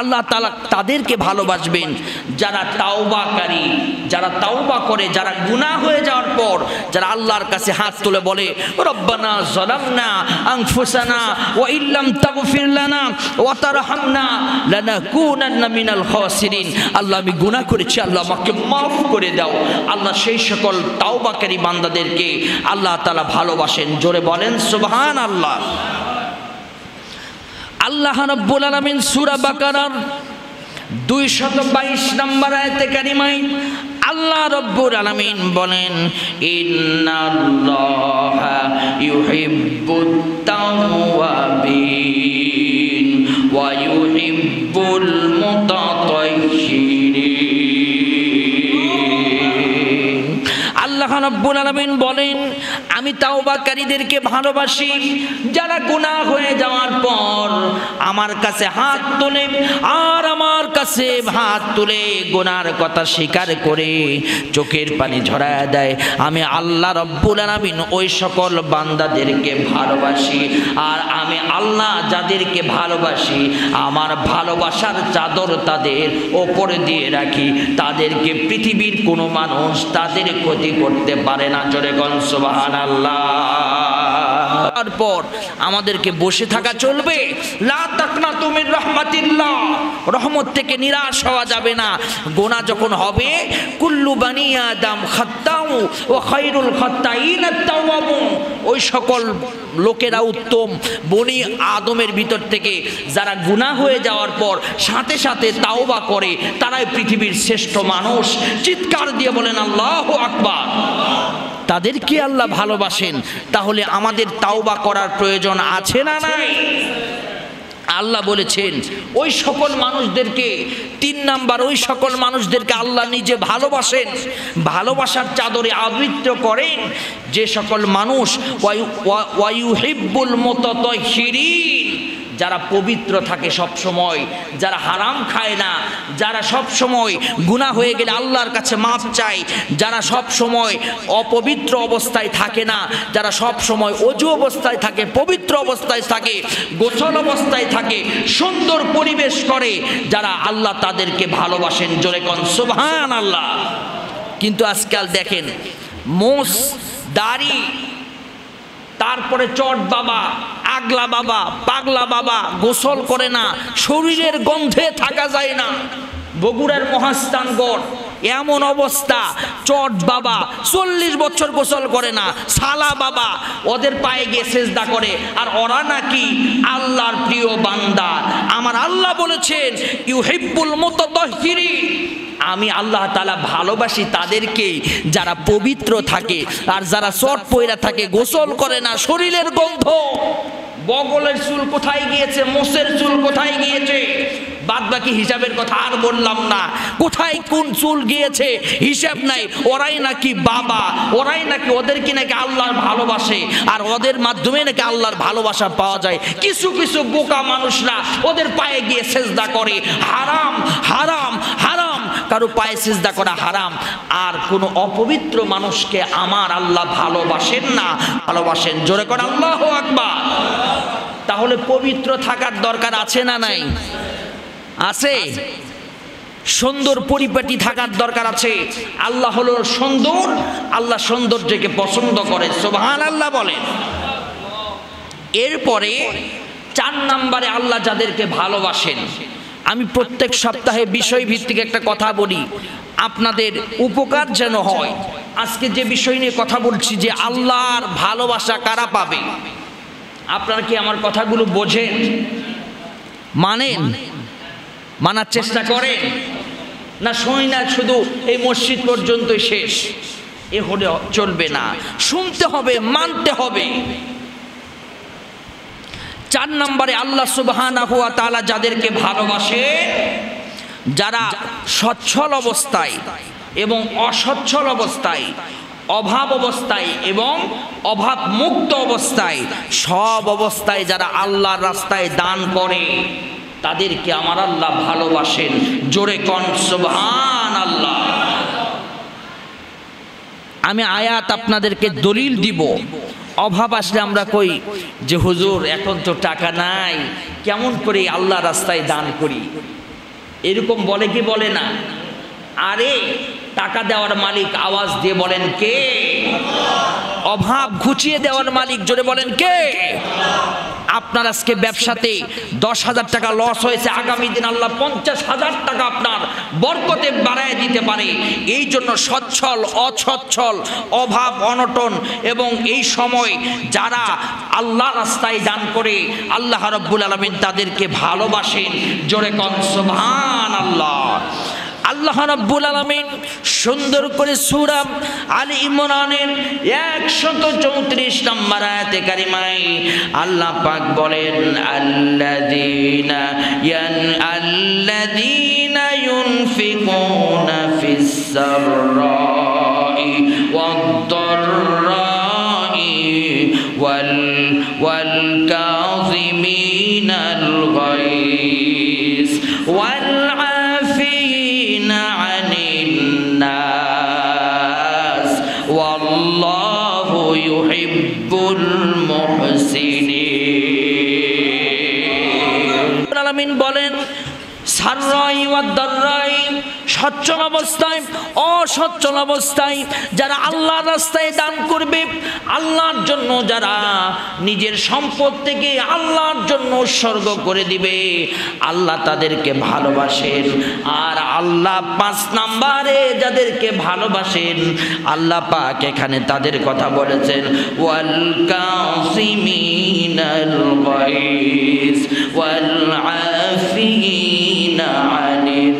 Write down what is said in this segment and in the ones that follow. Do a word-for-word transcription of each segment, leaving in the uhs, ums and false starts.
আল্লাহ তাআলা তাদেরকে ভালোবাসবেন যারা তাওবাকারী, যারা তাওবা করে, যারা গুনাহ হয়ে যাওয়ার পর যারা আল্লাহর কাছে হাত তুলে বলে রব্বানা যালামনা আনফুসানা ওয়া ইল্লাম তাগফির লানা ওয়া তারহামনা লানাকুনান্না মিনাল খাসিরিন। আল্লাহ আমি গুনাহ করেছি, আল্লাহ আমাকে মাফ করে দাও। আল্লাহ সেই সকল তাওবাকারী বান্দাদেরকে আল্লাহ তাআলা ভালোবাসেন। জোরে বলেন সুবহানাল্লাহ। আল্লাহ রাব্বুল আলামিন সূরা বাকারার দুইশত বাইশ নম্বর আয়াতে কারিমায় আল্লাহ রাব্বুল আলামিন বলেন ইন্নাল্লাহা ইউহিব্বুত তাওয়াবিন ওয়া ইউহিব্বুল মুতাতাহহিরিন। আল্লাহ রাব্বুল আলামিন বলেন আমি তাওবাকারীদেরকে ভালোবাসি যারা গুনাহ হয়ে যাওয়ার পর আমার কাছে হাত তোলে আর আমার কাছে হাত তুলে গুনার কথা স্বীকার করে চোখের পানি ঝরায় দেয়। আমি আল্লাহ রাব্বুল আলামিন ওই সকল বান্দাদেরকে ভালোবাসি। আর আমি আল্লাহ যাদেরকে ভালোবাসি আমার ভালোবাসার চাদর তাদের ওপরে দিয়ে রাখি, তাদেরকে পৃথিবীর কোনো মানুষ তাদের ক্ষতি করতে পারে না। জোরে কোন সুবহানাল্লাহ। তারপর আমাদেরকে বসে থাকা চলবে, লা তাকনাতু মির রাহমাতিল্লাহ, রহমত থেকে নিরাশ হওয়া যাবে না। গুনাহ যখন হবে কুল্লু বানি আদম খাত্তাউ ওয়া খায়রুল খাত্তাইন আত-তাওয়াবুন, ওই সকল লোকেরা উত্তম বনি আদমের ভিতর থেকে যারা গুনাহ হয়ে যাওয়ার পর সাথে সাথে তাওবা করে তারাই পৃথিবীর শ্রেষ্ঠ মানুষ। চিৎকার দিয়ে বলেন আল্লাহু আকবার। তাদেরকে আল্লাহ ভালোবাসেন, তাহলে আমাদের তাওবা করার প্রয়োজন আছে না নাই? আল্লাহ বলেছেন ওই সকল মানুষদেরকে, তিন নাম্বার ওই সকল মানুষদেরকে আল্লাহ নিজে ভালোবাসেন, ভালোবাসার চাদরে আবৃত করেন যে সকল মানুষ ওয়া ইউহিব্বুল মুতাতাহহিরিন, যারা পবিত্র থাকে সব সময়, যারা হারাম খায় না, যারা সব সময় গুনাহ হয়ে গেলে আল্লাহর কাছে মাপ চায়, যারা সব সময় অপবিত্র অবস্থায় থাকে না, যারা সব সময় অজু অবস্থায় থাকে, পবিত্র অবস্থায় থাকে, গোসল অবস্থায় থাকে, সুন্দর পরিবেশ করে, যারা আল্লাহ তাদেরকে ভালোবাসেন। জোরে কোন সুবহানাল্লাহ। কিন্তু আজকাল দেখেন মোস, দাড়ি, তারপরে চট বাবা, আগলা বাবা, পাগলা বাবা, গোসল করে না, শরীরের গন্ধে থাকা যায় না। বগুড়ার মহাস্থানগড় এমন অবস্থা, চট বাবা চল্লিশ বছর গোসল করে না, সালা বাবা ওদের পায়ে গিয়ে সেজদা করে, আর ওরা নাকি আল্লাহর প্রিয় বান্দা। আমার আল্লাহ বলেছেন ইউহিব্বুল মুতাতাহহিরিন, আমি আল্লাহ তাআলা ভালোবাসি তাদেরকে যারা পবিত্র থাকে, আর যারা চট পয়রা থাকে, গোসল করে না, শরীরের গন্ধ, বগলের চুল কোথায় গিয়েছে, মোষের চুল কোথায় গিয়েছে, বাদ বাকি হিসাবের কথা আর বললাম না, কোথায় কোন চুল গিয়েছে হিসাব নাই। ওরাই নাকি বাবা, ওরাই নাকি, ওদেরকে নাকি আল্লাহর ভালোবাসে, আর ওদের মাধ্যমে নাকি আল্লাহর ভালোবাসা পাওয়া যায়। কিছু কিছু বোকা মানুষরা ওদের পায়ে গিয়ে সেজদা করে। হারাম, হারাম, হারাম, কারো পায়ে সেজদা করা হারাম। আর কোনো অপবিত্র মানুষকে আমার আল্লাহ ভালোবাসেন না, ভালোবাসেন। জোরে করে আল্লাহু আকবার। তাহলে পবিত্র থাকার দরকার আছে না নাই? আছে। সুন্দর পরিপাটি থাকার দরকার আছে। আল্লাহ হলো সুন্দর, আল্লাহ সৌন্দর্যকে পছন্দ করে। সুবহানাল্লাহ বলেন। এরপরে চার নম্বরে আল্লাহ যাদেরকে ভালোবাসেন, আমি প্রত্যেক সপ্তাহে বিষয় ভিত্তিক একটা কথা বলি, আপনাদের উপকার যেন হয়। আজকে যে বিষয় নিয়ে কথা বলছি যে আল্লাহর ভালোবাসা কারা পাবে, আপনারা কি আমার কথাগুলো বোঝেন, মানেন, মানার চেষ্টা করেন? না শুনি না শুধু এই মসজিদ পর্যন্তই শেষ, এ হলে চলবে না, শুনতে হবে, মানতে হবে। চার নম্বরে আল্লাহ সুবহানাহু ওয়া তাআলা যাদেরকে ভালোবাসে, যারা সচ্ছল অবস্থায় এবং অসচ্ছল অবস্থায়, অভাব অবস্থায় এবং অভাব মুক্ত অবস্থায়, সব অবস্থায় যারা আল্লাহর রাস্তায় দান করে, তাদেরকে আমার আল্লাহ ভালোবাসেন। জোরে কোন সুবহানাল্লাহ। আমি আয়াত আপনাদেরকে দলিল দিব। অভাব আসলে আমরা কই যে হুজুর এখন তো টাকা নাই, কেমন করে আল্লাহ রাস্তায় দান করি? এরকম বলে কি বলে না? আরে টাকা দেওয়ার মালিক আওয়াজ দিয়ে বলেন কে? অভাব ঘুচিয়ে দেওয়ার মালিক জোরে বলেন কে? আপনার আজকে ব্যবসাতে দশ হাজার টাকা লস হয়েছে, আগামী দিন আল্লাহ পঞ্চাশ হাজার টাকা আপনার বরকতে বাড়ায় দিতে পারে। এই জন্য সচ্ছল অসচ্ছল, অভাব অনটন এবং এই সময় যারা আল্লাহ রাস্তায় দান করে আল্লাহ রাব্বুল আলামিন তাদেরকে ভালোবাসেন। জোরে কোন সুবহানাল্লাহ। আল্লাহ রাব্বুল আলামিন সুন্দর করে সূরা আলে ইমরানের একশত চৌত্রিশ নম্বর আয়াতে কারিমায় আল্লাহ পাক বলেন, আল্লাযীনা ইয়ান আল্লাযীনা ইউনফিকুনা ফিস সাররাই ওয়াদ-দাররাই ওয়াল ওয়াল কাযিমিনাল গায়জ ওয়াল বলেন সাররাই ওয়াদ দাররাই, সচ্ছল অবস্থায় অসচ্ছল অবস্থায় যারা আল্লাহর রাস্তায় দান করবে, আল্লাহর জন্য যারা নিজের সম্পদ থেকে আল্লাহর জন্য উৎসর্গ করে দিবে, আল্লাহ তাদেরকে ভালোবাসেন। আর আল্লাহ পাঁচ নম্বরে যাদেরকে ভালোবাসেন আল্লাহ পাক এখানে তাদের কথা বলেছেন, ওয়াল কাযিমিনাল গায়জ ওয়াল আফিনা আনিন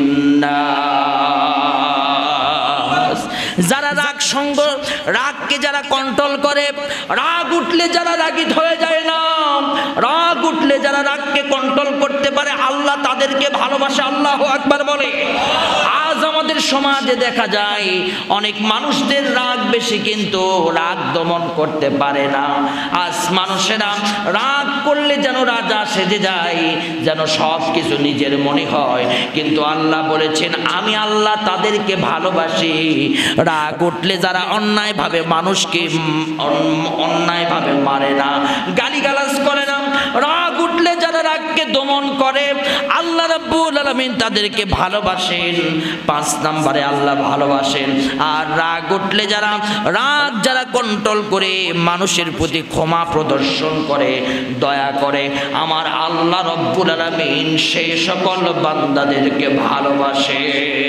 নাস। যারা রাগ সঙ্গ রাগকে যারা কন্ট্রোল করে, রাগ উঠলে যারা রাগী হয়ে যায় না, রাগ উঠলে যারা রাগকে কন্ট্রোল করতে পারে আল্লাহ তাদেরকে ভালোবাসে। আল্লাহু আকবার বলে। আজ আমাদের সমাজে দেখা যায় অনেক মানুষদের রাগ বেশি কিন্তু রাগ দমন করতে পারে না। আজ মানুষেরা রাগ করলে যেন রাজা সেজে যায়, যেন সব কিছু নিজের মনে হয়, কিন্তু আল্লাহ বলেছেন আমি আল্লাহ তাদেরকে ভালোবাসি। রাগ উঠলে যারা অন্যায়ভাবে মানুষকে অন্যায়ভাবে মারে না, গালিগালাজ করে না, রাগ উঠলে যারা রাগকে দমন করে আল্লাহ রাব্বুল আলামিন তাদেরকে ভালোবাসেন। পাঁচ নম্বরে আল্লাহ ভালোবাসেন। আর রাগ উঠলে যারা রাগ যারা কন্ট্রোল করে মানুষের প্রতি ক্ষমা প্রদর্শন করে, দয়া করে, আমার আল্লাহ রাব্বুল আলামিন সেই সকল বান্দাদেরকে ভালোবাসে।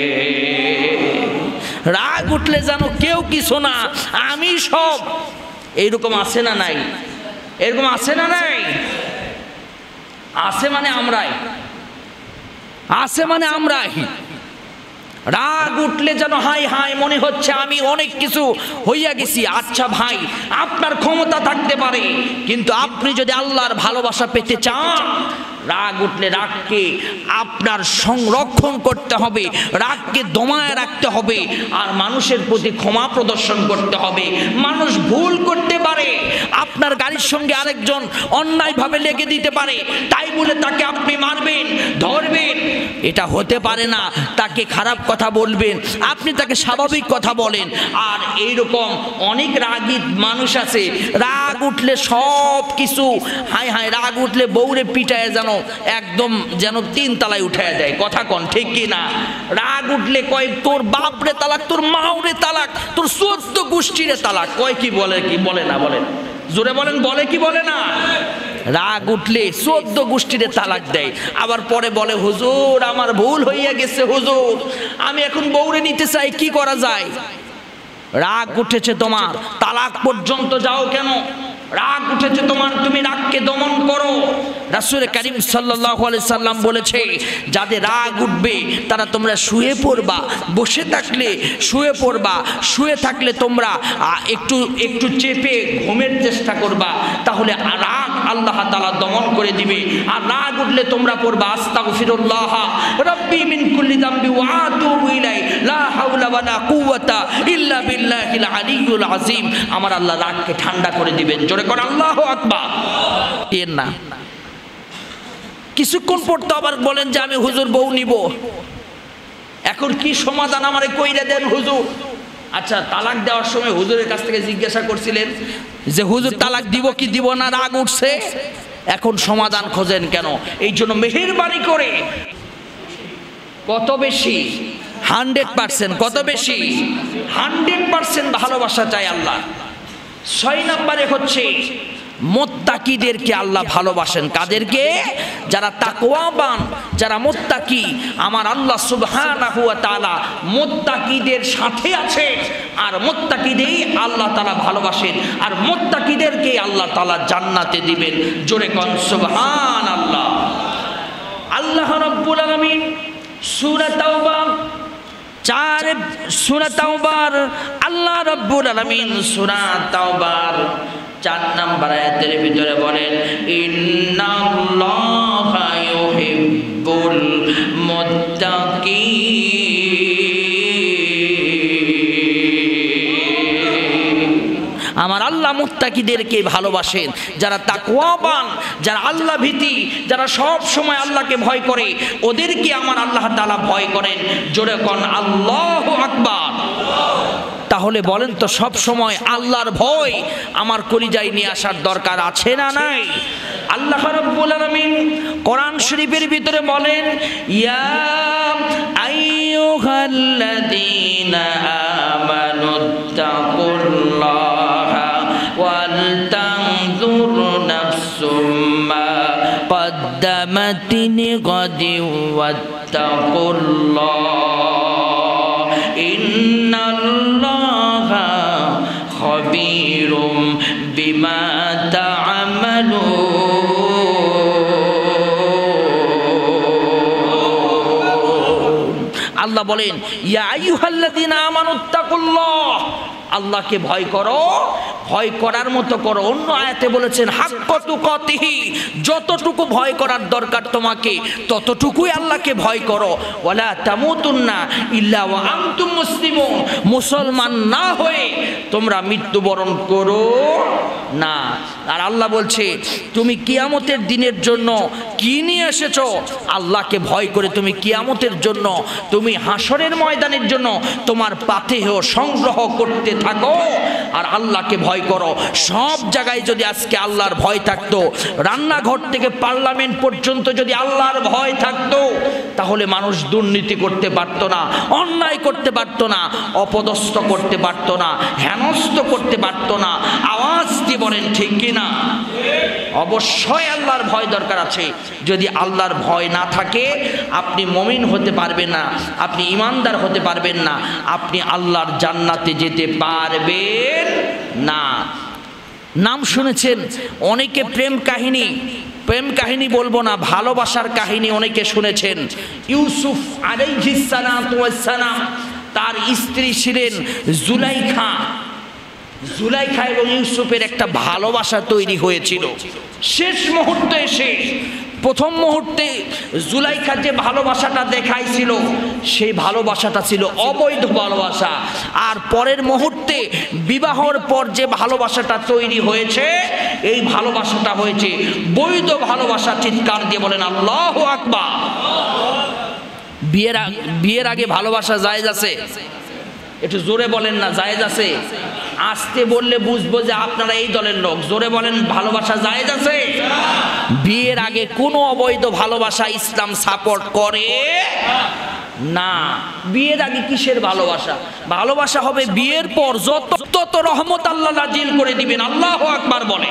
রাগ উঠলে যেন কেউ কিছু না, আমি সব, এইরকম আছে না নাই? এরকম আছে না নাই? আছে মানে আমরাই, আছে মানে আমরাই। রাগ উঠলে যেন হাই হাই মনে হচ্ছে আমি অনেক কিছু হইয়া গেছি। আচ্ছা ভাই, আপনার ক্ষমতা থাকতে পারে, কিন্তু আপনি যদি আল্লাহর ভালোবাসা পেতে চান, রাগ উঠলে রাগকে আপনার সংরক্ষণ করতে হবে, রাগকে দমায় রাখতে হবে, আর মানুষের প্রতি ক্ষমা প্রদর্শন করতে হবে। মানুষ ভুল করতে পারে, আপনার গাড়ির সঙ্গে আরেকজন অন্যায়ভাবে লেগে দিতে পারে, তাই বলে তাকে আপনি মারবেন, ধরবেন, এটা হতে পারে না। তাকে খারাপ কথা বলবেন, আপনি তাকে স্বাভাবিক কথা বলেন। আর এইরকম অনেক রাগী মানুষ আছে, রাগ উঠলে সব কিছু হাই হাই, রাগ উঠলে বউরে পিটায় যেন একদম যেন তিন তলায় উঠে যায়। কথা কন ঠিক কি না? রাগ উঠলে কয় তোর বাপরে তালাক, তোর মাওরে তালাক, তোর চোদ্দ গোষ্ঠীরে তালাক, কয় কি বলে কি বলে না? বলেন জোরে বলেন, বলে কি বলে না? রাগ উঠলে চোদ্দ গোষ্ঠীরে তালাক দেয়। আবার পরে বলে হুজুর আমার ভুল হইয়া গেছে, হুজুর আমি এখন বউরে নিতে চাই, কি করা যায়? রাগ উঠেছে তোমার, তালাক পর্যন্ত যাও কেন? রাগ উঠেছে তোমার, তুমি রাগকে দমন করো। রাসূল কারীম সাল্লাল্লাহু আলাইহি সাল্লাম বলেছে যাদের রাগ উঠবে তারা তোমরা শুয়ে পড়বা, বসে থাকলে শুয়ে পড়বা, শুয়ে থাকলে তোমরা একটু একটু চেপে ঘুমের চেষ্টা করবা, তাহলে রাগ আল্লাহ তাআলা দমন করে দিবে। আর রাগ উঠলে তোমরা পড়বা আস্তাগফিরুল্লাহ রাব্বি মিন কুল্লি যামবি ওয়া আতুবু ইলাই লা হাওলা ওয়ালা কুওয়াতা ইল্লা বিল্লাহিল আলিয়্যুল আযীম। আমার আল্লাহ রাগকে ঠান্ডা করে দিবেন। জোরে করে আল্লাহু আকবার। এর না কিছুক্ষণ পড়তে আবার বলেন যে আমি হুজুর বউ নিব, এখন কি সমাধান আমারে কইরা দেন হুজুর। আচ্ছা তালাক দেওয়ার সময় হুজুরের কাছ থেকে জিজ্ঞাসা করছিলেন যে হুজুর তালাক দিব কি দিব না, রাগ উঠছে, এখন সমাধান খোঁজেন কেন? এই জন্য মেহেরবানি করে কত বেশি? Hundred percent. কত বেশি? হান্ড্রেড পার্সেন্ট ভালোবাসা চাই আল্লাহ। ছয় নম্বরে হচ্ছে মুত্তাকিদেরকে আল্লাহ ভালোবাসেন। কাদেরকে? যারা তাকওয়াবান, যারা মুত্তাকি। আমার আল্লাহ সুবহানাহু ওয়া তাআলা মুত্তাকিদের সাথে আছে, আর মুত্তাকিদেরই আল্লাহ তাআলা ভালোবাসেন, আর মুত্তাকিদেরকে আল্লাহ তাআলা জান্নাতে দিবেন। জোরে কোন সুবহানাল্লাহ। আল্লাহ রাব্বুল আলামিন সূরা তাওবা চার সূরা তাওবার আল্লাহ রাব্বুল আলামিন সূরা তাওবার চার নম্বর আয়াতের ভিতরে বলেন, ইন্নাল্লাহা ইউহিব্বুল মুত্তাকিন। আমার আল্লাহ মুত্তাকিদেরকে ভালোবাসেন, যারা তাকওয়াবান, যারা আল্লাহ ভীতি, যারা সব সময় আল্লাহকে ভয় করে, ওদেরকে আমার আল্লাহ তাআলা ভয় করেন। জোরে কোন আল্লাহু আকবার। তাহলে বলেন তো, সব সময় আল্লাহর ভয় আমার কলিজায় নিয়ে আসার দরকার আছে না নাই? আল্লাহ রাব্বুল আলামিন কোরআন শরীফের ভিতরে বলেন, ইয়া আইয়ুহাল্লাযীনা আমানুত্তাকুল্লাহা ওয়াল তানজুর নাফসুম মা قدمت لغد واتقوا الله إن الله خبير بما تعملون আল্লাহ বলেন ইয়া আইয়ুহাল্লাযীনা আমানুত্তাকুল্লাহ, আল্লাহকে ভয় করো, ভয় করার মতো করো। অন্য আয়াতে বলেছেন হাক্কা তুকাতিহি, যতটুকু ভয় করার দরকার তোমাকে ততটুকুই আল্লাহকে ভয় করো। ওয়ালা তামুতুন্না ইল্লা ওয়া আনতুম মুসলিমুন, মুসলমান না হয়ে তোমরা মৃত্যুবরণ করো না। আর আল্লাহ বলছে তুমি কিয়ামতের দিনের জন্য কি নিয়ে এসেছো? আল্লাহকে ভয় করে তুমি কিয়ামতের জন্য, তুমি হাসরের ময়দানের জন্য তোমার পাথেয় সংগ্রহ করতে থাকো আর আল্লাহকে ভয় করো। সব জায়গায় যদি আজকে আল্লাহর ভয় থাকতো, রান্নাঘর থেকে পার্লামেন্ট পর্যন্ত যদি আল্লাহর ভয় থাকতো, তাহলে মানুষ দুর্নীতি করতে পারতো না, অন্যায় করতে পারতো না, অপদস্থ করতে পারতো না, হেনস্থ করতে পারতো না। আওয়াজ দিয়ে বলেন ঠিক কিনা? অবশ্যই আল্লাহর ভয় দরকার আছে। যদি আল্লাহর ভয় না থাকে আপনি মুমিন হতে পারবেন না, আপনি ঈমানদার হতে পারবেন না, আপনি আল্লাহর জান্নাতে যেতে পারবেন না। নাম শুনেছেন অনেকে প্রেম কাহিনী, প্রেম কাহিনী বলবো না, ভালোবাসার কাহিনী অনেকে শুনেছেন। ইউসুফ আলাইহিস সালাতু ওয়াস সালাম, তার স্ত্রী ছিলেন জুলাইখা। জুলাইখা এবং ইউসুফের একটা ভালোবাসা তৈরি হয়েছিল। শেষ মুহূর্তে এসে, প্রথম মুহূর্তে জুলাইখা যে ভালোবাসাটা দেখাইছিল সেই ভালোবাসাটা ছিল অবৈধ ভালোবাসা, আর পরের মুহূর্তে বিবাহর পর যে ভালোবাসাটা তৈরি হয়েছে এই ভালোবাসাটা হয়েছে বৈধ ভালোবাসা। চিৎকার দিয়ে বলেন আল্লাহু আকবার। বিয়ের বিয়ের আগে ভালোবাসা জায়েজ আছে? একটু জোরে বলেন না, জায়েজ আছে? আস্তে বললে বুঝবো যে আপনারা এই দলের লোক। জোরে বলেন, ভালোবাসা জায়েজ আছে? বিয়ের আগে কোনো অবৈধ ভালোবাসা ইসলাম সাপোর্ট করে না। বিয়ের আগে কিসের ভালোবাসা? ভালোবাসা হবে বিয়ের পর, যত তত রহমত আল্লাহ নাজিল করে দিবেন। আল্লাহু আকবার বলে।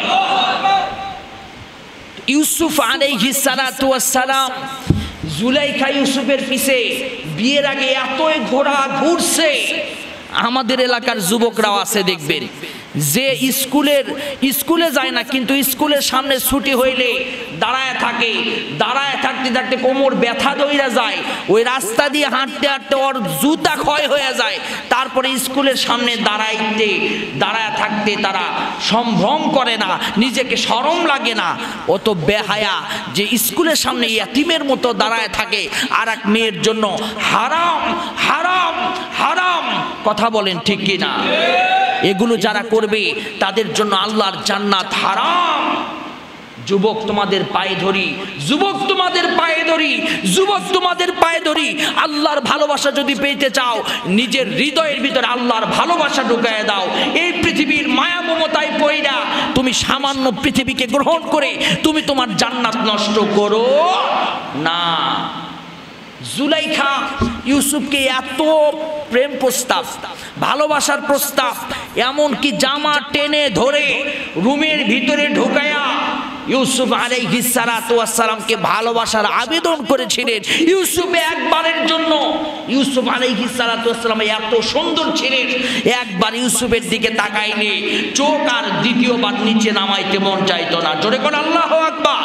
ইউসুফ আলাইহিস সালাতু ওয়াস সালাম, জুলাইখা ইউসুফের পিছে বিয়ের আগে এতই ঘোড়া ঘুরছে। আমাদের এলাকার যুবকরাও আছে দেখবেন, যে স্কুলের স্কুলে যায় না কিন্তু স্কুলের সামনে ছুটি হইলে দাঁড়ায় থাকে, দাঁড়ায় থাকতে থাকতে কোমর ব্যথা ধইরা যায়, ওই রাস্তা দিয়ে হাঁটতে হাঁটতে ওর জুতা ক্ষয় হয়ে যায়। তারপরে স্কুলের সামনে দাঁড়াইতে দাঁড়ায় থাকতে তারা সম্ভ্রম করে না, নিজেকে শরম লাগে না। ও তো বেহায়া যে স্কুলের সামনে ইয়াতিমের মতো দাঁড়ায় থাকে আর এক মেয়ের জন্য। হারাম হারাম হারাম, কথা বলেন ঠিক কিনা? এগুলো যারা করবে তাদের জন্য আল্লাহর জান্নাত হারাম। যুবক তোমাদের পায়ে ধরি, যুবক তোমাদের পায়ে ধরি, যুবক তোমাদের পায়ে ধরি। আল্লাহর ভালোবাসা যদি পেতে চাও, নিজের হৃদয়ের ভিতরে আল্লাহর ভালোবাসা ঢুকায় দাও। এই পৃথিবীর মায়া মমতায় পইড়া তুমি সামান্য পৃথিবীকে গ্রহণ করে তুমি তোমার জান্নাত নষ্ট করো না। জুলাইখা ইউসুফকে এত প্রেম প্রস্তাব, ভালোবাসার প্রস্তাব, এমনকি জামা টেনে ধরে রুমের ভিতরে ঢুকায়া ইউসুফ আলাইহিস সালাতু ওয়াস সালামকে ভালোবাসার আবেদন করেছিলেন। ইউসুফ একবারের জন্য, ইউসুফ আলাইহিস সালাতু ওয়াস সালাম এত সুন্দর ছিলেন, একবার ইউসুফের দিকে তাকাইলে চোখ আর দ্বিতীয়বার নিচে নামাইতে মন চাইতো না। জোরে কোন আল্লাহু আকবার।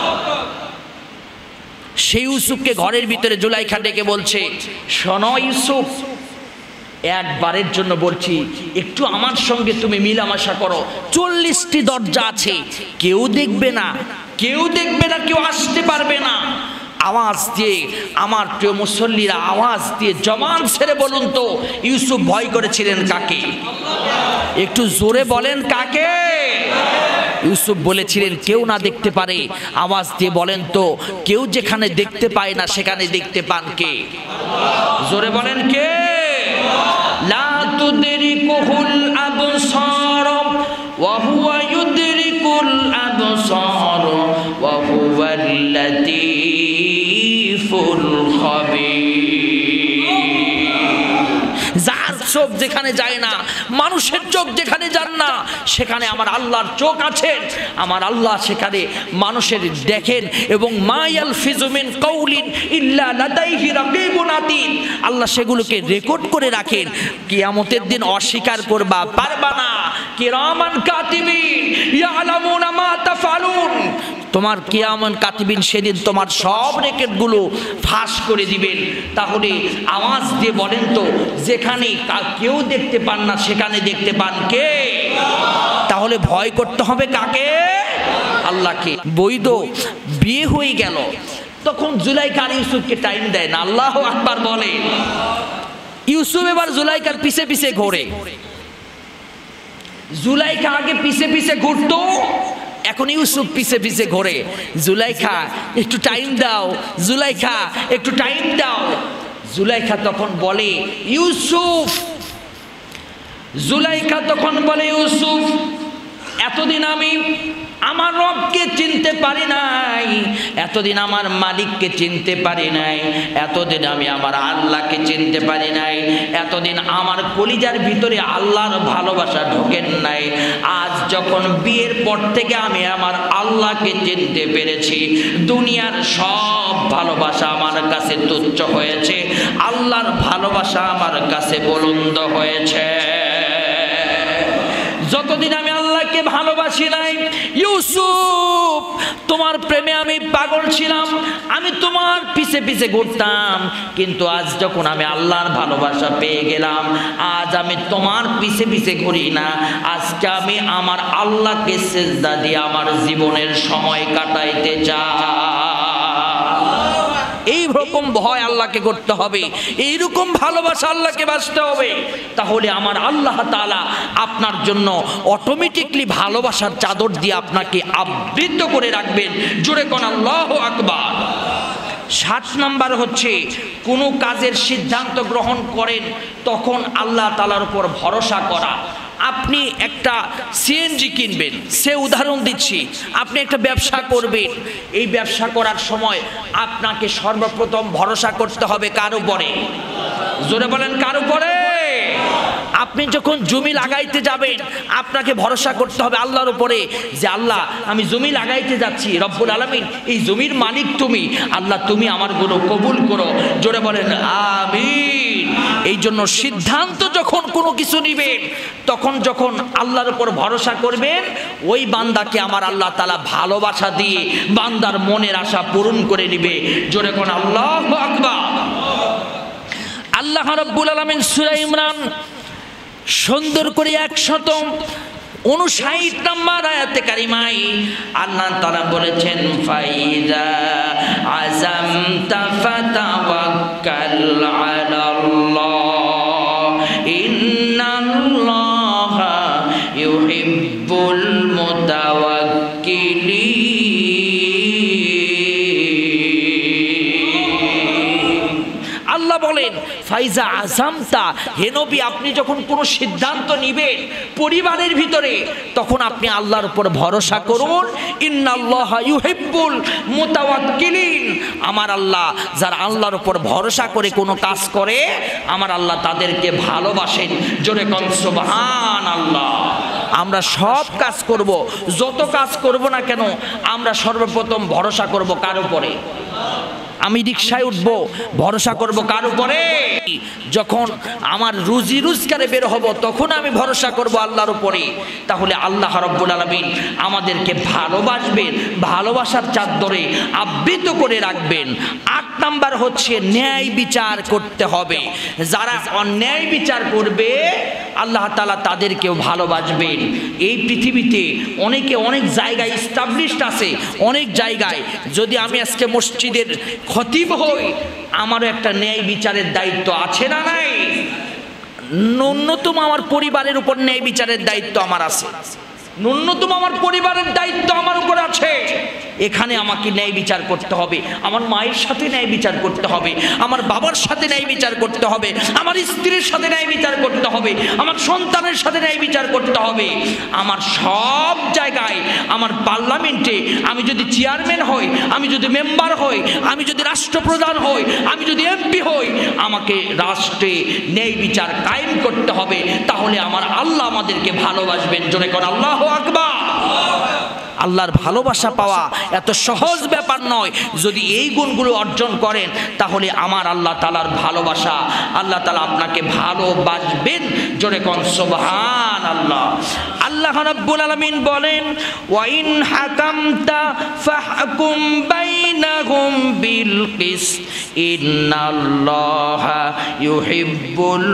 সেই ইউসুফকে ঘরের ভিতরে জুলাইখা ডেকে বলছে, শোনো ইউসুফ, একবারের জন্য বলছি একটু আমার সঙ্গে তুমি মিলামেশা করো। চল্লিশটি দরজা আছে, কেউ দেখবে না, কেউ দেখবে না, কেউ আসতে পারবে না। আওয়াজ দিয়ে আমার প্রিয় মুসল্লিরা আওয়াজ দিয়ে জবান ছেড়ে বলুন তো ইউসুফ ভয় করেছিলেন কাকে? একটু জোরে বলেন কাকে? ইউসুফ বলেছিলেন কেউ না দেখতে পারে। আওয়াজ দিয়ে বলেন তো কেউ যেখানে দেখতে পায় না সেখানে দেখতে পান কে? জোরে বলেন কে? লা তুদরিকুল আবসার ওয়া হুয়া ইউদরিকুল আবসার ওয়া হুয়াল লাতীফুল খাবীর। যার চোখ যেখানে যায় না, মানুষের চোখ যেখানে যান না, সেখানে আমার আল্লাহর চোখ আছেন। আমার আল্লাহ সেখানে মানুষের দেখেন। এবং মা ইয়ালফিজু মিন কাউলিন ইল্লা লাদাইহি রাকিবুন আতীদ, আল্লাহ সেগুলোকে রেকর্ড করে রাখেন। কিয়ামতের দিন অস্বীকার করবা পারবা না। কিরামান কাতিবিন ইয়ালামুনা মা তাফআলুন, তোমার কিয়ামত কাতিবিন সেদিন তোমার সব রেকর্ডগুলো ফাঁস করে দিবেন। তাহলে আওয়াজ দিয়ে বলেন তো যেখানে কেউ দেখতে পান না সেখানে দেখতে পান কে? তাহলে ভয় করতে হবে কাকে? আল্লাহকে। বৈধ বিয়ে হয়ে গেল, তখন জুলাইখা আর ইউসুফকে টাইম দেয় না। আল্লাহু আকবার বলে। ইউসুফ এবার জুলাইখার পিছে পিছে ঘোরে। জুলাইখা আগে পিছে পিছে ঘুরতো, এখন ইউসুফ পিছে পিছে ঘোরে। জুলাইখা একটু টাইম দাও, জুলাইখা একটু টাইম দাও। জুলাইখা তখন বলে ইউসুফ, জুলাইখা তখন বলে ইউসুফ, এতদিন আমি আমার রবকে চিনতে পারি নাই, এতদিন আমার মালিককে চিনতে পারি নাই, এতদিন আমি আমার আল্লাহকে চিনতে পারি নাই, এতদিন আমার কলিজার ভিতরে আল্লাহর ভালোবাসা ঢোকেন নাই। আজ যখন বিয়ের পর থেকে আমি আমার আল্লাহকে চিনতে পেরেছি, দুনিয়ার সব ভালোবাসা আমার কাছে তুচ্ছ হয়েছে, আল্লাহর ভালোবাসা আমার কাছে বুলন্দ হয়েছে। যতদিন আমি আল্লাহকে ভালোবাসি নাই, ইউসুফ তোমার প্রেমে আমি পাগল ছিলাম, আমি তোমার পিছে পিছে ঘুরতাম, কিন্তু আজ যখন আমি আল্লাহর ভালোবাসা পেয়ে গেলাম, আজ আমি তোমার পিছে পিছে ঘুরি না, আজকে আমি আমার আল্লাহকে সিজদা দিয়ে আমার জীবনের সময় কাটাইতে চাই। এইরকম ভয় আল্লাহকে করতে হবে, এইরকম ভালোবাসা আল্লাহকে বাসতে হবে। তাহলে আমার আল্লাহ তাআলা আপনার জন্য অটোমেটিকলি ভালোবাসার চাদর দিয়ে আপনাকে আবৃত করে রাখবেন। জোরে কোন আল্লাহু আকবার। সাত নাম্বার হচ্ছে কোনো কাজের সিদ্ধান্ত গ্রহণ করেন তখন আল্লাহ তাআলার উপর ভরসা করা। আপনি একটা সিএনজি কিনবেন, সে উদাহরণ দিচ্ছি, আপনি একটা ব্যবসা করবেন, এই ব্যবসা করার সময় আপনাকে সর্বপ্রথম ভরসা করতে হবে কার উপরে? জোরে বলেন কার উপরে? আপনি যখন জমি লাগাইতে যাবেন আপনাকে ভরসা করতে হবে আল্লাহর উপরে, যে আল্লাহ আমি জমি লাগাইতে যাচ্ছি, রব্বুল আলামিন এই জমির মালিক তুমি, আল্লাহ তুমি আমার গুলো কবুল করো। জোরে বলেন আমিন। এই জন্য সিদ্ধান্ত যখন কোনো কিছু নিবেন তখন যখন আল্লাহর উপর ভরসা করবেন, ওই বান্দাকে আমার আল্লাহ তাআলা ভালোবাসা দিয়ে বান্দার মনের আশা পূরণ করে নিবে। জোরে কোন আল্লাহু আকবার। আল্লাহ রাব্বুল আলামিন সূরা ইমরান সুন্দর করে একশত উনষাট নম্বর আয়াতে কারিমায় আল্লাহ তাআলা বলেছেন, ফাইদা আযামতা ফাতাওয়াক্কাল আলাল্লাহ ইন্নাল্লাহা ইউহিব্বুল মুতাওয়াক্কিলিন। আল্লাহ বলেন ফাইজা আযামতা, হে নবী আপনি যখন কোনো সিদ্ধান্ত নেবেন পরিবারের ভিতরে, তখন আপনি আল্লাহর উপর ভরসা করুন। ইন্নাল্লাহা ইউহিব্বুল মুতাওয়াক্কিলিন, আমার আল্লাহ যারা আল্লাহর উপর ভরসা করে কোনো কাজ করে আমার আল্লাহ তাদেরকে ভালোবাসেন। জোরে কোন সুবহানাল্লাহ। আমরা সব কাজ করব, যত কাজ করব না কেন আমরা সর্বপ্রথম ভরসা করব কার উপরে? আমি রিকশায় উঠবো, ভরসা করব কার উপরে? যখন আমার রুজি রোজগারে বের হব তখন আমি ভরসা করব আল্লাহর উপরে। তাহলে আল্লাহ রাব্বুল আলামিন আমাদেরকে ভালোবাসবেন, ভালোবাসার চাদরে আবৃত করে রাখবেন। আট নাম্বার হচ্ছে ন্যায় বিচার করতে হবে। যারা অন্যায় বিচার করবে আল্লাহ তাআলা তাদেরকেও ভালোবাসবেন। এই পৃথিবীতে অনেকে অনেক জায়গায় এস্টাবলিশড আছে, অনেক জায়গায়। যদি আমি আজকে মসজিদের খতিব হই আমারও একটা ন্যায় বিচারের দায়িত্ব আছে না নাই? ন্যূনতম আমার পরিবারের উপর ন্যায় বিচারের দায়িত্ব আমার আছে, ন্যূনতম আমার পরিবারের দায়িত্ব আমার উপর আছে। এখানে আমাকে ন্যায় বিচার করতে হবে, আমার মায়ের সাথে ন্যায় বিচার করতে হবে, আমার বাবার সাথে ন্যায় বিচার করতে হবে, আমার স্ত্রীর সাথে ন্যায় বিচার করতে হবে, আমার সন্তানের সাথে ন্যায় বিচার করতে হবে। আমার সব জায়গায়, আমার পার্লামেন্টে আমি যদি চেয়ারম্যান হই, আমি যদি মেম্বার হই, আমি যদি রাষ্ট্রপ্রধান হই, আমি যদি এমপি হই, আমাকে রাষ্ট্রে ন্যায় বিচার কায়েম করতে হবে। তাহলে আমার আল্লাহ আমাদেরকে ভালোবাসবেন। জোরে কর আল্লাহু আকবার। আল্লাহর ভালোবাসা পাওয়া এত সহজ ব্যাপার নয়। যদি এই গুণগুলো অর্জন করেন তাহলে আমার আল্লাহ তাআলার ভালোবাসা, আল্লাহ তাআলা আপনাকে ভালোবাসবেন। জোরে কোন সুবহানাল্লাহ। আল্লাহ রাব্বুল আলামিন বলেন ওয়া ইন হাকামতা ফাহকুম বাইনাহুম বিল কিসত ইন্নাল্লাহা ইউহিব্বুল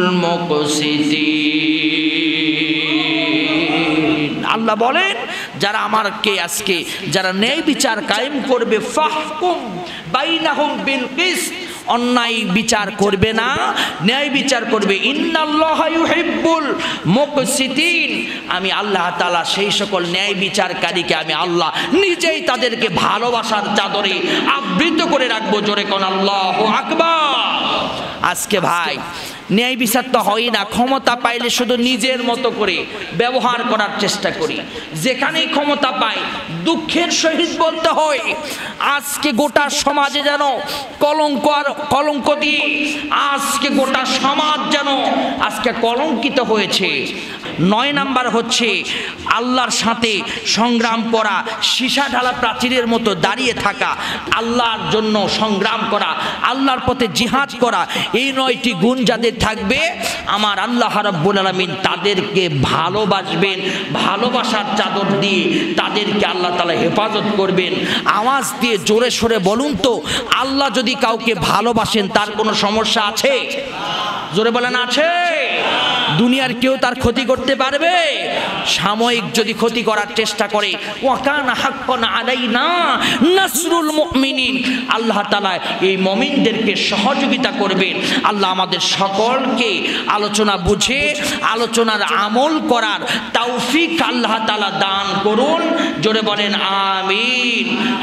মুকসিতিন। আল্লাহ বলেন যারা আমারকে আজকে যারা ন্যায় বিচার কায়েম করবে, ফাহকুম বাইনাহুম বিল কিসত, অন্যায় বিচার করবে না, ন্যায় বিচার করবে। ইন্নাল্লাহা ইউহিব্বুল মুকসিতিন, আমি আল্লাহ তাআলা সেই সকল ন্যায় বিচারকারীকে আমি আল্লাহ নিজেই তাদেরকে ভালোবাসার চাদরে আবৃত করে রাখবো। জোরে কোন আল্লাহু আকবার। আজকে ভাই ন্যায় বিচার তো হয় না, ক্ষমতা পাইলে শুধু নিজের মতো করে ব্যবহার করার চেষ্টা করি। যেখানেই ক্ষমতা পাই দুঃখের সহিত বলতে হয় আজকে গোটা সমাজে যেন কলঙ্ক আর কলঙ্ক দিয়ে আজকে গোটা সমাজ যেন আজকে কলঙ্কিত হয়েছে। নয় নাম্বার হচ্ছে আল্লাহর সাথে সংগ্রাম করা, সীসা ঢালা প্রাচীরের মতো দাঁড়িয়ে থাকা, আল্লাহর জন্য সংগ্রাম করা, আল্লাহর পথে জিহাদ করা। এই নয়টি গুণ যাদের থাকবে আমার আল্লাহ রাব্বুল আলামিন তাদেরকে ভালোবাসবেন, ভালোবাসার চাদর দিয়ে তাদেরকে আল্লাহ তাআলা হেফাজত করবেন। আওয়াজ দিয়ে জোরে সোরে বলুন তো, আল্লাহ যদি কাউকে ভালোবাসেন তার কোনো সমস্যা আছে? জোরে বলেন আছে? দুনিয়ার কেউ তার ক্ষতি করতে পারবে? সাময়িক যদি ক্ষতি করার চেষ্টা করে, ওয়া কানা হাক্কান আলাইনা নাসরুল মুমিনিন, আল্লাহ তাআলা এই মুমিনদেরকে সহযোগিতা করবেন। আল্লাহ আমাদের সকলকে আলোচনা বুঝে আলোচনার আমল করার তৌফিক আল্লাহ তাআলা দান করুন। জোরে বলেন আমিন।